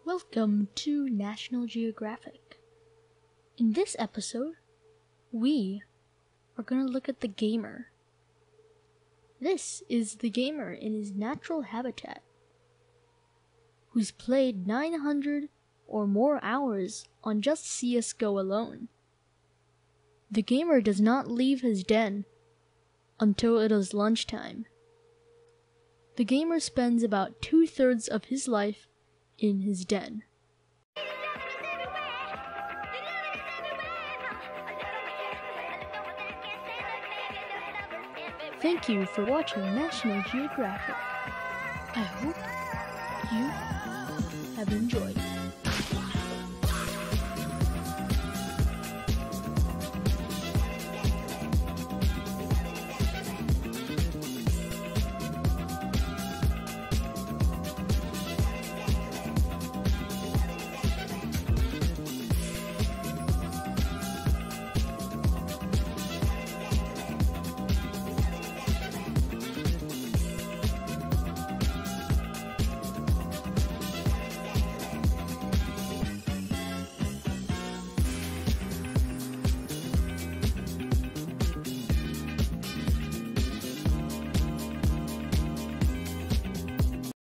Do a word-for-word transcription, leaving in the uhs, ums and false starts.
Welcome to National Geographic. In this episode, we are going to look at the gamer. This is the gamer in his natural habitat, who's played nine hundred or more hours on just C S G O alone. The gamer does not leave his den until it is lunchtime. The gamer spends about two-thirds of his life in his den. Thank you for watching National Geographic. I hope you have enjoyed.